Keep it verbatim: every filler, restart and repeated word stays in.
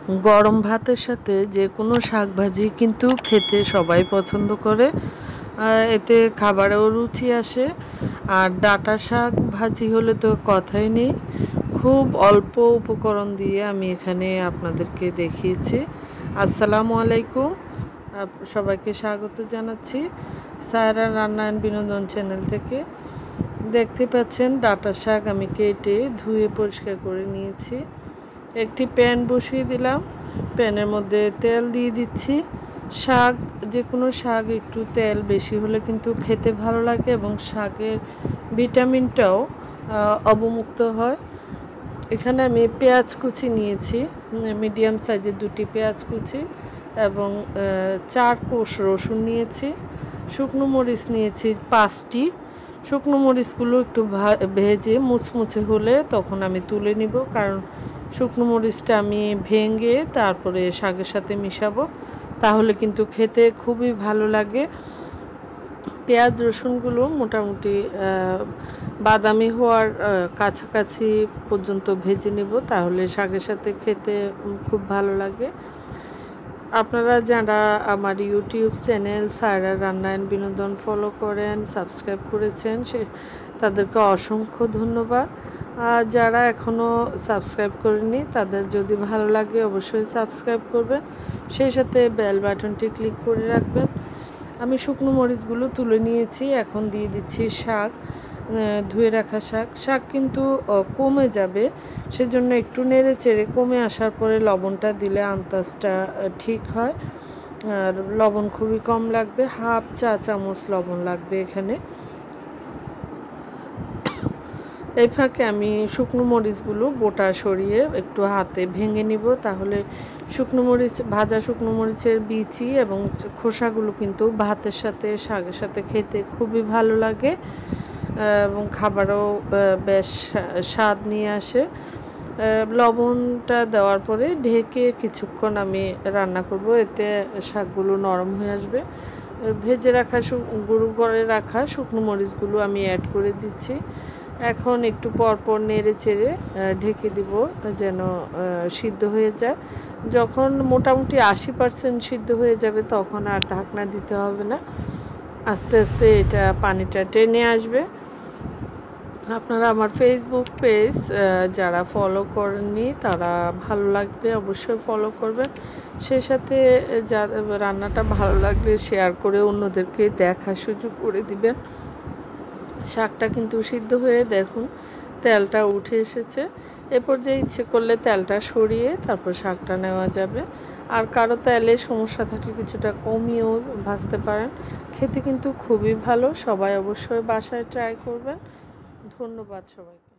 গরম ভাতের সাথে যে কোনো শাক ভাজি কিন্তু খেতে সবাই পছন্দ করে, এতে খাবারেও রুচি আসে। আর ডাঁটা শাক ভাজি হলে তো কথাই নেই। খুব অল্প উপকরণ দিয়ে আমি এখানে আপনাদেরকে দেখিয়েছি। আসসালামু আলাইকুম, সবাইকে স্বাগত জানাচ্ছি সায়রা রান্না অ্যান্ড বিনোদন চ্যানেল থেকে। দেখতে পাচ্ছেন ডাঁটা শাক আমি কেটে ধুয়ে পরিষ্কার করে নিয়েছি। একটি প্যান বসিয়ে দিলাম, প্যানের মধ্যে তেল দিয়ে দিচ্ছি। শাক, যে কোনো শাক একটু তেল বেশি হলে কিন্তু খেতে ভালো লাগে এবং শাকের ভিটামিনটাও অবমুক্ত হয়। এখানে আমি পেঁয়াজ কুচি নিয়েছি, মিডিয়াম সাইজের দুটি পেঁয়াজ কুচি এবং চার কোষ রসুন নিয়েছি। শুকনো মরিচ নিয়েছি পাঁচটি। শুকনো মরিচগুলো একটু ভেজে মুচমুচে হলে তখন আমি তুলে নিব, কারণ শুকনো মরিচটা আমি ভেঙে তারপরে শাকের সাথে মিশাবো, তাহলে কিন্তু খেতে খুবই ভালো লাগে। পেঁয়াজ রসুনগুলো মোটামুটি বাদামি হওয়ার কাছাকাছি পর্যন্ত ভেজে নেব, তাহলে শাকের সাথে খেতে খুব ভালো লাগে। আপনারা যারা আমার ইউটিউব চ্যানেল সায়রা রান্না অ্যান্ড বিনোদন ফলো করেন, সাবস্ক্রাইব করেছেন, সে তাদেরকে অসংখ্য ধন্যবাদ। আর যারা এখনও সাবস্ক্রাইব করেনি তাদের যদি ভালো লাগে অবশ্যই সাবস্ক্রাইব করবেন, সেই সাথে বেল বাটনটি ক্লিক করে রাখবেন। আমি শুকনো মরিচগুলো তুলে নিয়েছি, এখন দিয়ে দিচ্ছি শাক, ধুয়ে রাখা শাক। শাক কিন্তু কমে যাবে, সেজন্য একটু নেড়ে চেড়ে কমে আসার পরে লবণটা দিলে আন্দাজটা ঠিক হয়। আর লবণ খুবই কম লাগবে, হাফ চা চামচ লবণ লাগবে এখানে। এই ফাঁকে আমি শুকনো মরিচগুলো বোটা সরিয়ে একটু হাতে ভেঙে নিব, তাহলে শুকনো মরিচ, ভাজা শুকনো মরিচের বিচি এবং খোসাগুলো কিন্তু ভাতের সাথে শাকের সাথে খেতে খুবই ভালো লাগে এবং খাবারও বেশ স্বাদ নিয়ে আসে। লবণটা দেওয়ার পরে ঢেকে কিছুক্ষণ আমি রান্না করব, এতে শাকগুলো নরম হয়ে আসবে। ভেজে রাখা গুঁড়ো করে রাখা শুকনো মরিচগুলো আমি অ্যাড করে দিচ্ছি। এখন একটু পরপর নেড়ে চেড়ে ঢেকে দিব যেন সিদ্ধ হয়ে যায়। যখন মোটামুটি আশি পার্সেন্ট সিদ্ধ হয়ে যাবে তখন আর ঢাকনা দিতে হবে না, আস্তে আস্তে এটা পানিটা টেনে আসবে। আপনারা আমার ফেসবুক পেজ যারা ফলো করেননি তারা ভালো লাগলে অবশ্যই ফলো করবেন, সেই সাথে যা রান্নাটা ভালো লাগলে শেয়ার করে অন্যদেরকে দেখার সুযোগ করে দিবেন। শাকটা কিন্তু সিদ্ধ হয়ে দেখুন তেলটা উঠে এসেছে। এরপর যে ইচ্ছে করলে তেলটা সরিয়ে তারপর শাকটা নেওয়া যাবে। আর কারো তেলে সমস্যা থাকলে কিছুটা কমিয়েও ভাজতে পারেন, খেতে কিন্তু খুবই ভালো। সবাই অবশ্যই বাসায় ট্রাই করবেন। ধন্যবাদ সবাইকে।